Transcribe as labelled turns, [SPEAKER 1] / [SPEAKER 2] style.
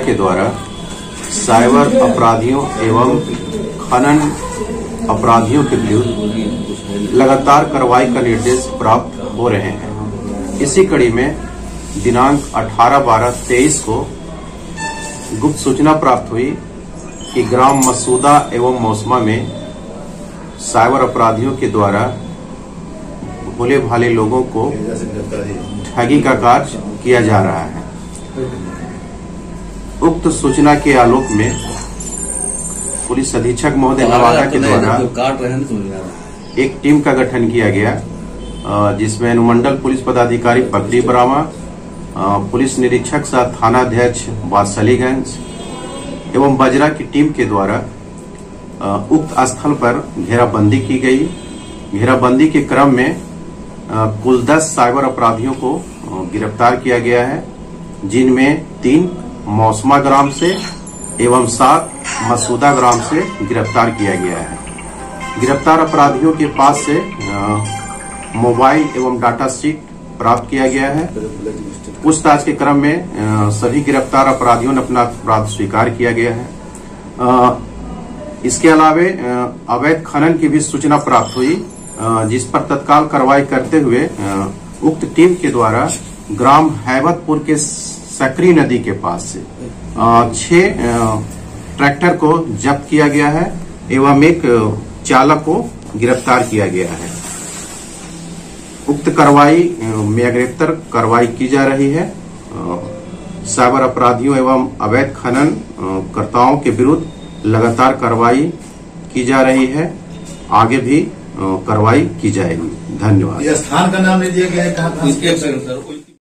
[SPEAKER 1] के द्वारा साइबर अपराधियों एवं खनन अपराधियों के विरुद्ध लगातार कार्रवाई का निर्देश प्राप्त हो रहे हैं। इसी कड़ी में दिनांक 18/12/23 को गुप्त सूचना प्राप्त हुई कि ग्राम मसूदा एवं मौसमा में साइबर अपराधियों के द्वारा भोले भाले लोगों को ठगी का कार्य किया जा रहा है। उक्त सूचना के आलोक में पुलिस अधीक्षक महोदय नवादा के द्वारा एक टीम का गठन किया गया, जिसमें अनुमंडल पुलिस पदाधिकारी पकड़ी बरामा, पुलिस निरीक्षक सह थानाध्यक्ष वात्सलीगंज एवं बजरा की टीम के द्वारा उक्त स्थल पर घेराबंदी की गई। घेराबंदी के क्रम में कुल 10 साइबर अपराधियों को गिरफ्तार किया गया है, जिनमें 3 मौसमा ग्राम से एवं 7 मसूदा ग्राम से गिरफ्तार किया गया है। गिरफ्तार अपराधियों के पास से मोबाइल एवं डाटा शीट प्राप्त किया गया है। पूछताछ के क्रम में सभी गिरफ्तार अपराधियों ने अपना अपराध स्वीकार किया गया है। इसके अलावे अवैध खनन की भी सूचना प्राप्त हुई, जिस पर तत्काल कार्रवाई करते हुए उक्त टीम के द्वारा ग्राम हैबतपुर के सकरी नदी के पास से 6 ट्रैक्टर को जब्त किया गया है एवं एक चालक को गिरफ्तार किया गया है। उक्त कार्रवाई में अग्रेतर कार्रवाई की जा रही है। साइबर अपराधियों एवं अवैध खनन कर्ताओं के विरुद्ध लगातार कार्रवाई की जा रही है, आगे भी कार्रवाई की जाएगी। धन्यवाद।
[SPEAKER 2] यह स्थान का नाम नहीं दिया गया है, कहाँ?